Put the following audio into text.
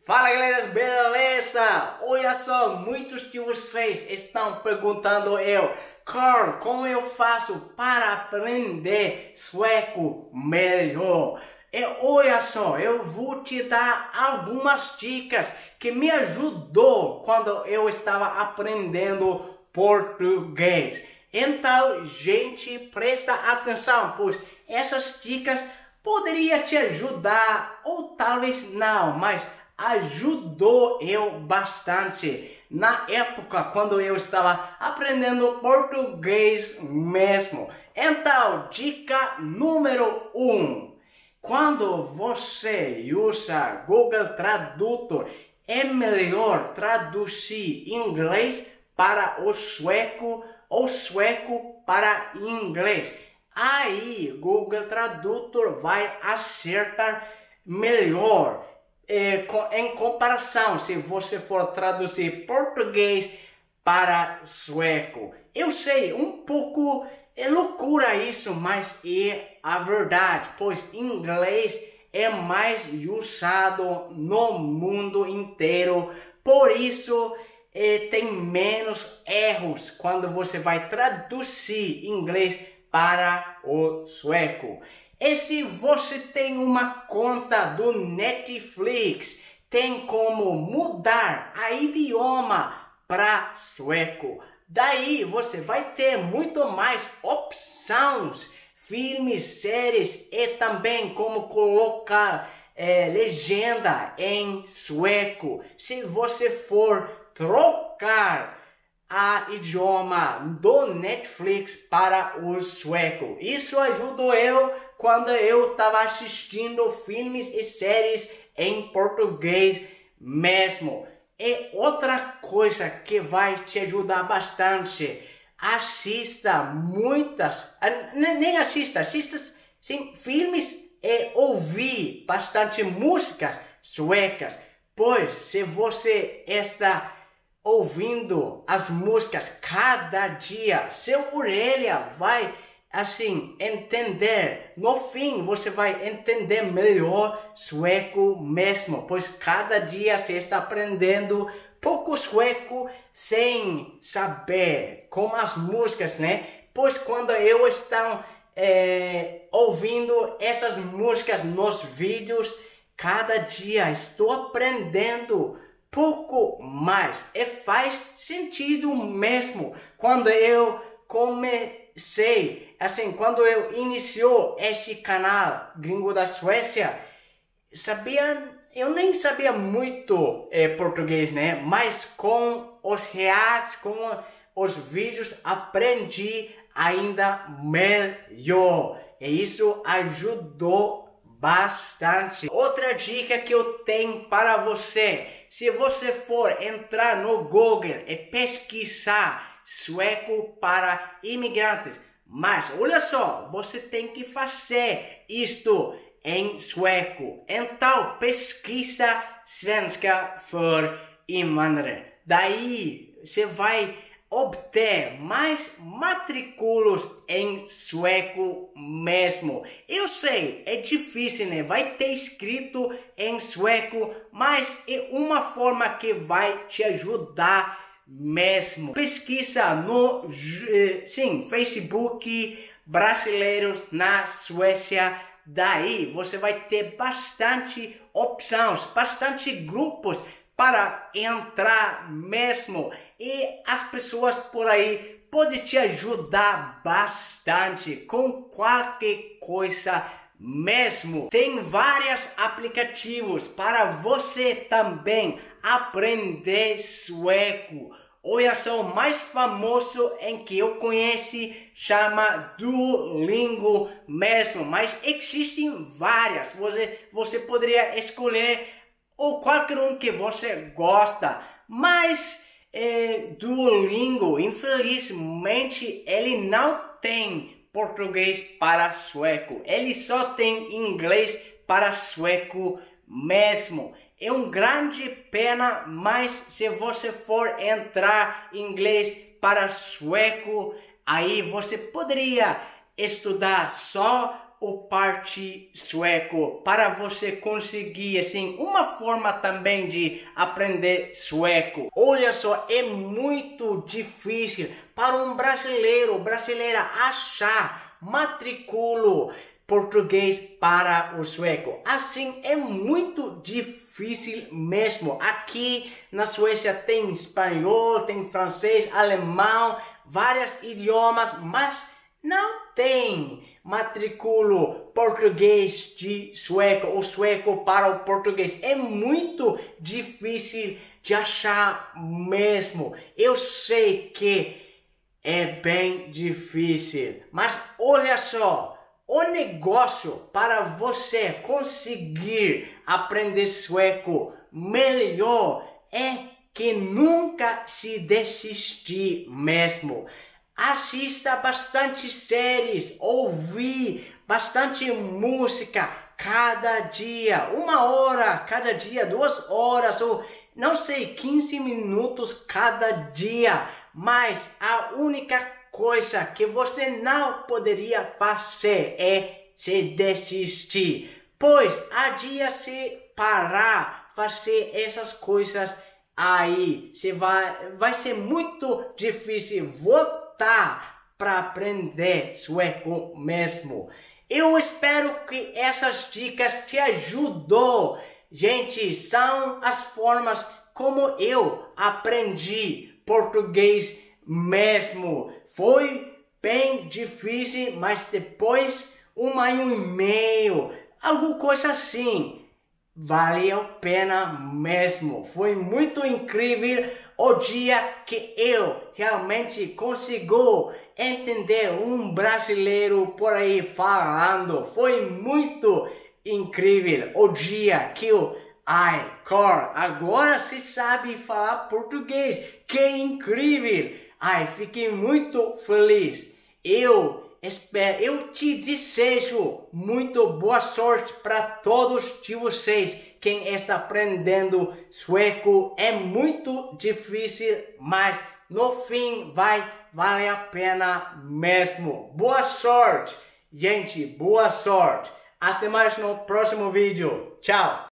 Fala galera, beleza? Olha só, muitos de vocês estão perguntando Carl, como eu faço para aprender sueco melhor? E olha só, eu vou te dar algumas dicas que me ajudou quando eu estava aprendendo português. Então, gente, presta atenção, pois essas dicas poderiam te ajudar ou talvez não, mas ajudou eu bastante na época quando eu estava aprendendo português mesmo. Então, dica número 1. Quando você usa Google Tradutor, é melhor traduzir inglês para o sueco ou sueco para inglês. Aí, Google Tradutor vai acertar melhor. Em comparação, se você for traduzir português para sueco. Eu sei, um pouco é loucura isso, mas é a verdade, pois inglês é mais usado no mundo inteiro, por isso tem menos erros quando você vai traduzir inglês para o sueco. E se você tem uma conta do Netflix, tem como mudar a idioma para sueco. Daí você vai ter muito mais opções, filmes, séries e também como colocar legenda em sueco. Se você for trocar a idioma do Netflix para o sueco. Isso ajudou eu quando eu estava assistindo filmes e séries em português mesmo. E outra coisa que vai te ajudar bastante, assista muitas, nem assista sim, filmes e ouvir bastante músicas suecas, pois se você está ouvindo as músicas cada dia, seu orelha vai assim entender. No fim você vai entender melhor sueco mesmo, pois cada dia você está aprendendo pouco sueco sem saber como as músicas, né? Pois quando eu estou ouvindo essas músicas nos vídeos, cada dia estou aprendendo pouco mais e faz sentido mesmo. Quando eu comecei, assim, quando eu iniciou esse canal Gringo da Suécia, eu nem sabia muito português, né? Mas com os reacts, com os vídeos, aprendi ainda melhor. E isso ajudou bastante. Outra dica que eu tenho para você, se você for entrar no Google e pesquisar sueco para imigrantes, mas olha só, você tem que fazer isto em sueco. Então pesquisa svenska för invandrare. Daí você vai obter mais matrículas em sueco mesmo. Eu sei, é difícil, né? Vai ter escrito em sueco, mas é uma forma que vai te ajudar mesmo. Pesquisa no Facebook brasileiros na Suécia. Daí você vai ter bastante opções, bastante grupos para entrar mesmo, e as pessoas por aí podem te ajudar bastante com qualquer coisa mesmo. Tem vários aplicativos para você também aprender sueco. Olha só, o mais famoso em que eu conheço chama Duolingo mesmo, mas existem várias. Você poderia escolher ou qualquer um que você gosta, mas Duolingo, infelizmente, ele não tem português para sueco, ele só tem inglês para sueco mesmo. É uma grande pena, mas se você for entrar inglês para sueco, aí você poderia estudar só o parte sueco para você conseguir, assim, uma forma também de aprender sueco. Olha só, é muito difícil para um brasileira achar matriculo português para o sueco. Assim, é muito difícil mesmo. Aqui na Suécia tem espanhol, tem francês, alemão, vários idiomas, mas não tem matriculo português de sueco, ou sueco para o português. É muito difícil de achar mesmo. Eu sei que é bem difícil, mas olha só, o negócio para você conseguir aprender sueco melhor é que nunca se desistir mesmo. Assista bastante séries, ouvir bastante música cada dia, 1 hora cada dia, 2 horas ou não sei, 15 minutos cada dia. Mas a única coisa que você não poderia fazer é se desistir, pois há dia se parar fazer essas coisas aí, vai ser muito difícil voltar para aprender sueco mesmo. Eu espero que essas dicas te ajudam. Gente, são as formas como eu aprendi português mesmo. Foi bem difícil, mas depois 1 ano e meio, alguma coisa assim, valeu a pena mesmo. Foi muito incrível o dia que eu realmente consigo entender um brasileiro por aí falando. Foi muito incrível o dia que eu Carl, agora se sabe falar português. Que incrível! Fiquei muito feliz. Eu te desejo muito boa sorte para todos de vocês. Quem está aprendendo sueco é muito difícil, mas no fim vai valer a pena mesmo. Boa sorte, gente, boa sorte. Até mais no próximo vídeo. Tchau!